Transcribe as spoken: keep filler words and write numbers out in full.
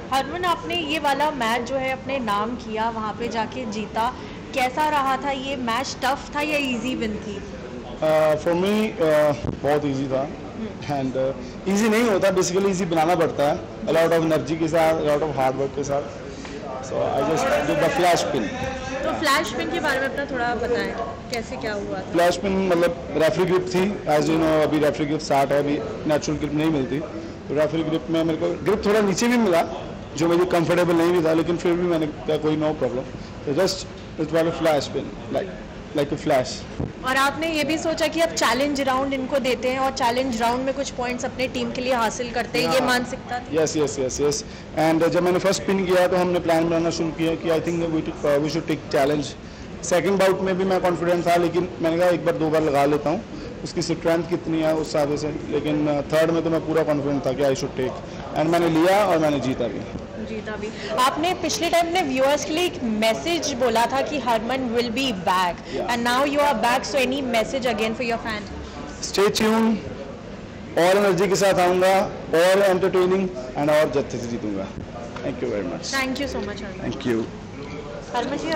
हरमन, आपने ये वाला मैच जो है अपने नाम किया, वहाँ पे जाके जीता, कैसा रहा था ये मैच? टफ था या इजी विन थी? फॉर मी बहुत इजी था एंड इजी नहीं होता, बेसिकली इजी बनाना पड़ता है अलॉट ऑफ एनर्जी के साथ, अलॉट ऑफ हार्ड वर्क के साथ. So I just did the flash pin. तो फ्लैश पिन के बारे में अपना थोड़ा बताएं, कैसे क्या हुआ था? फ्लैश पिन मतलब रेफरी ग्रिप थी, एज यू नो अभी रेफरी ग्रिप स्टार्ट है, अभी नेचुरल ग्रिप नहीं मिलती. तो रेफरी ग्रिप में मेरे को ग्रिप थोड़ा नीचे भी मिला जो मुझे कंफर्टेबल नहीं भी था, लेकिन फिर भी मैंने कहा कोई नो प्रॉब्लम. तो just it was a flash pin, like like a flash. और आपने ये भी सोचा कि अब चैलेंज राउंड इनको देते हैं और चैलेंज राउंड में कुछ पॉइंट्स अपने टीम के लिए हासिल करते हैं, ये मानसिकता थी? Yes yes yes yes. And जब मैंने फर्स्ट पिन किया तो हमने प्लान बनाना शुरू किया कि I think we should take challenge. Second bout में भी मैं कॉन्फिडेंट था, लेकिन मैंने कहा एक बार दो बार लगा लेता हूँ, उसकी स्ट्रेंथ कितनी है उस हिसाब से. लेकिन थर्ड में तो मैं पूरा कॉन्फिडेंट था कि आई शुड टेक, एंड मैंने लिया और मैंने जीता भी. जीता भी. आपने पिछले टाइम ने व्यूअर्स के लिए एक मैसेज बोला था कि Harman will be back, and now you are back, so any message again for your fan? Stay tune, और एनर्जी के साथ आऊँगा, और एंटरटेनिंग एंड और जत्थे से जीतूंगा. Thank you very much. Thank you so much Harman. Thank you. Harman ji